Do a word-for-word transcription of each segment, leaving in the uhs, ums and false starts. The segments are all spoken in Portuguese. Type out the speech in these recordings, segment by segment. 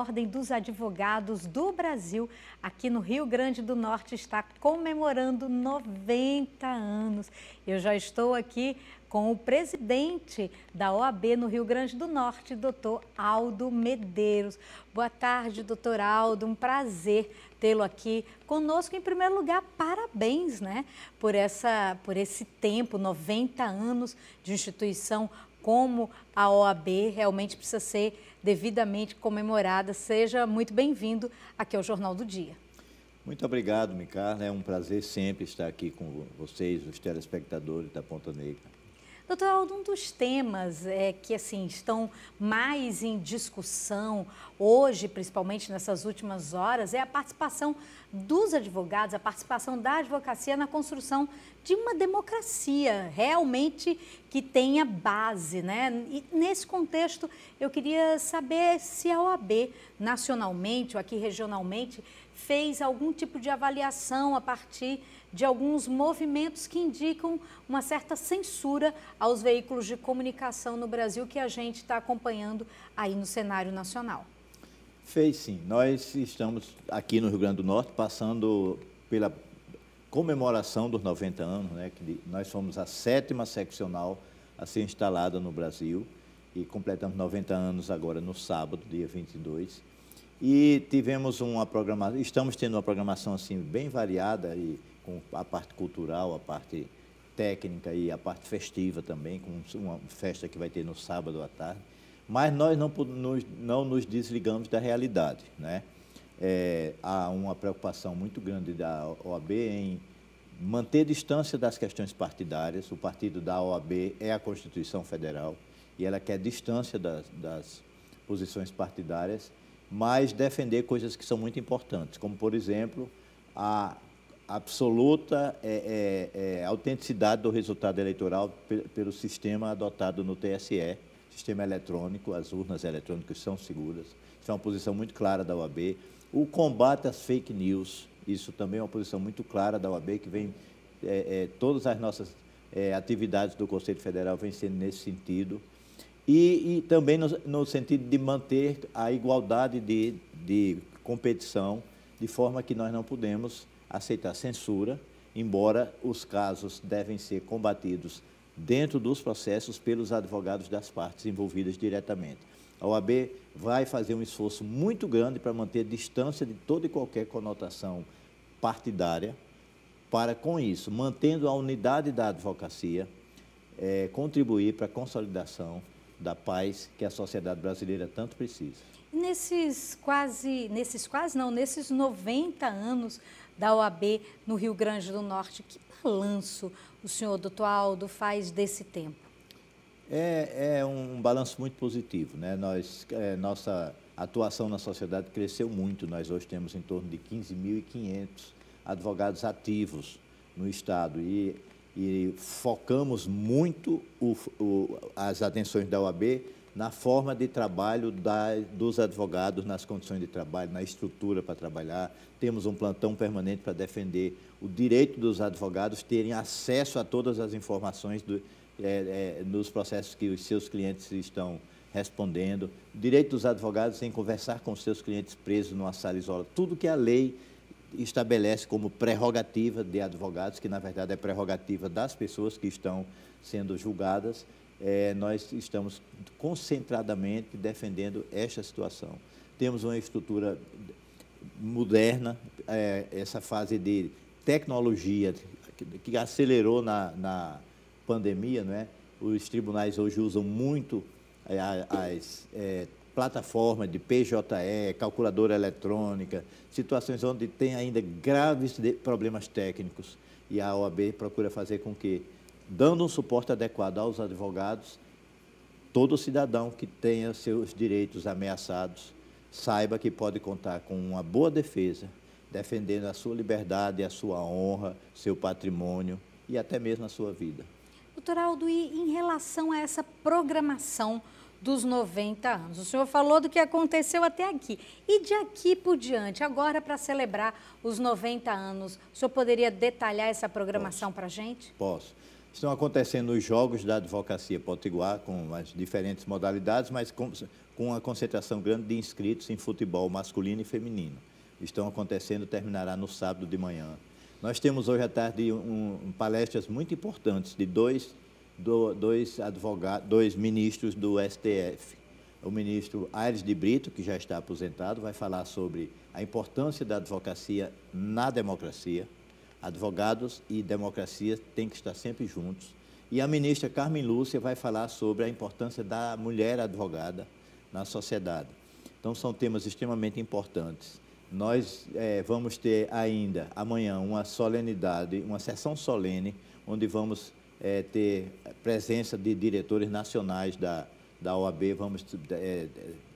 Ordem dos Advogados do Brasil, aqui no Rio Grande do Norte, está comemorando noventa anos. Eu já estou aqui com o presidente da O A B no Rio Grande do Norte, doutor Aldo Medeiros. Boa tarde, doutor Aldo, um prazer tê-lo aqui conosco. Em primeiro lugar, parabéns, né, por, essa, por esse tempo, noventa anos de instituição como a O A B, realmente precisa ser devidamente comemorada. Seja muito bem-vindo aqui ao Jornal do Dia. Muito obrigado, Micarla. É um prazer sempre estar aqui com vocês, os telespectadores da Ponta Negra. Doutor Aldo, um dos temas é, que assim, estão mais em discussão hoje, principalmente nessas últimas horas, é a participação dos advogados, a participação da advocacia na construção de uma democracia realmente que tenha base, né? E nesse contexto, eu queria saber se a O A B, nacionalmente ou aqui regionalmente, fez algum tipo de avaliação a partir de alguns movimentos que indicam uma certa censura aos veículos de comunicação no Brasil que a gente está acompanhando aí no cenário nacional. Fez sim. Nós estamos aqui no Rio Grande do Norte passando pela comemoração dos noventa anos, né? Que nós somos a sétima seccional a ser instalada no Brasil e completamos noventa anos agora no sábado, dia vinte e dois. E tivemos uma programação, estamos tendo uma programação assim bem variada, e com a parte cultural, a parte técnica e a parte festiva também, com uma festa que vai ter no sábado à tarde. Mas nós não nos, não nos desligamos da realidade, né? É, há uma preocupação muito grande da O A B em manter distância das questões partidárias. O partido da O A B é a Constituição Federal e ela quer distância das, das posições partidárias, mas defender coisas que são muito importantes, como, por exemplo, a absoluta é, é, é, autenticidade do resultado eleitoral pelo sistema adotado no T S E, sistema eletrônico, as urnas eletrônicas são seguras. Isso é uma posição muito clara da O A B. O combate às fake news, isso também é uma posição muito clara da O A B, que vem, é, é, todas as nossas é, atividades do Conselho Federal vêm sendo nesse sentido. E, e também no, no sentido de manter a igualdade de, de competição, de forma que nós não podemos aceitar censura, embora os casos devem ser combatidos dentro dos processos pelos advogados das partes envolvidas diretamente. A O A B vai fazer um esforço muito grande para manter distância de toda e qualquer conotação partidária, para, com isso, mantendo a unidade da advocacia, é, contribuir para a consolidação da paz que a sociedade brasileira tanto precisa. Nesses quase, nesses quase não, nesses noventa anos da O A B no Rio Grande do Norte, que balanço o senhor, doutor Aldo, faz desse tempo? É, é um balanço muito positivo, né? Nós, é, nossa atuação na sociedade cresceu muito. Nós hoje temos em torno de quinze mil e quinhentos advogados ativos no Estado e, e focamos muito o, o, as atenções da O A B na forma de trabalho da, dos advogados, nas condições de trabalho, na estrutura para trabalhar. Temos um plantão permanente para defender o direito dos advogados terem acesso a todas as informações do, é, é, nos processos que os seus clientes estão respondendo, o direito dos advogados em conversar com os seus clientes presos numa sala isolada, tudo que a lei estabelece como prerrogativa de advogados, que na verdade é prerrogativa das pessoas que estão sendo julgadas. É, nós estamos concentradamente defendendo esta situação. Temos uma estrutura moderna, é, essa fase de tecnologia que, que acelerou na, na pandemia, não é? Os tribunais hoje usam muito é, as é, plataformas de P J E, calculadora eletrônica, situações onde tem ainda graves problemas técnicos, e a O A B procura fazer com que, dando um suporte adequado aos advogados, todo cidadão que tenha seus direitos ameaçados saiba que pode contar com uma boa defesa, defendendo a sua liberdade, a sua honra, seu patrimônio e até mesmo a sua vida. Doutor Aldo, e em relação a essa programação dos noventa anos, o senhor falou do que aconteceu até aqui. E de aqui por diante, agora para celebrar os noventa anos, o senhor poderia detalhar essa programação para a gente? Posso. Estão acontecendo os Jogos da Advocacia Potiguar, com as diferentes modalidades, mas com, com uma concentração grande de inscritos em futebol masculino e feminino. Estão acontecendo, terminará no sábado de manhã. Nós temos hoje à tarde um, um, palestras muito importantes de dois, do, dois, advogados, dois ministros do S T F. O ministro Aires de Brito, que já está aposentado, vai falar sobre a importância da advocacia na democracia. Advogados e democracia têm que estar sempre juntos. E a ministra Carmen Lúcia vai falar sobre a importância da mulher advogada na sociedade. Então, são temas extremamente importantes. Nós é, vamos ter ainda amanhã uma solenidade, uma sessão solene, onde vamos é, ter presença de diretores nacionais da, da O A B, vamos é,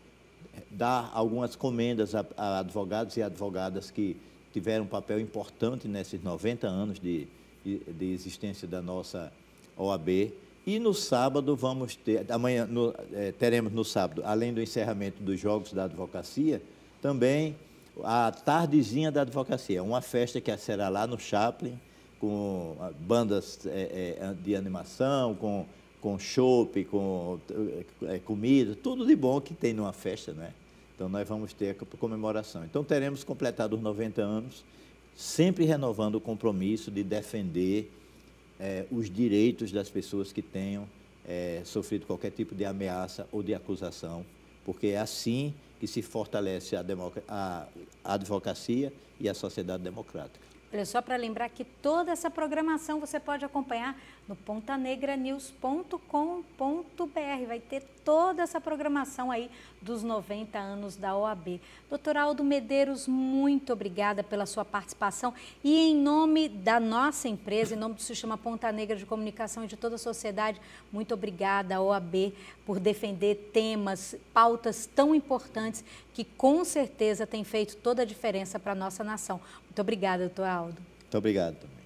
dar algumas comendas a, a advogados e advogadas que tiveram um papel importante nesses noventa anos de, de, de existência da nossa O A B. E no sábado vamos ter, amanhã no, é, teremos no sábado, além do encerramento dos Jogos da Advocacia, também a Tardezinha da Advocacia, uma festa que será lá no Chaplin, com bandas é, é, de animação, com, com chopp, com é, comida, tudo de bom que tem numa festa, né? Então, nós vamos ter a comemoração. Então, teremos completado os noventa anos, sempre renovando o compromisso de defender é, os direitos das pessoas que tenham é, sofrido qualquer tipo de ameaça ou de acusação, porque é assim que se fortalece a, a, a advocacia e a sociedade democrática. Olha, só para lembrar que toda essa programação você pode acompanhar no ponta negra news ponto com ponto br. Vai ter toda essa programação aí dos noventa anos da O A B. Doutor Aldo Medeiros, muito obrigada pela sua participação. E em nome da nossa empresa, em nome do Sistema Ponta Negra de Comunicação e de toda a sociedade, muito obrigada, O A B, por defender temas, pautas tão importantes que com certeza têm feito toda a diferença para a nossa nação. Muito obrigada, doutor Aldo. Muito obrigado.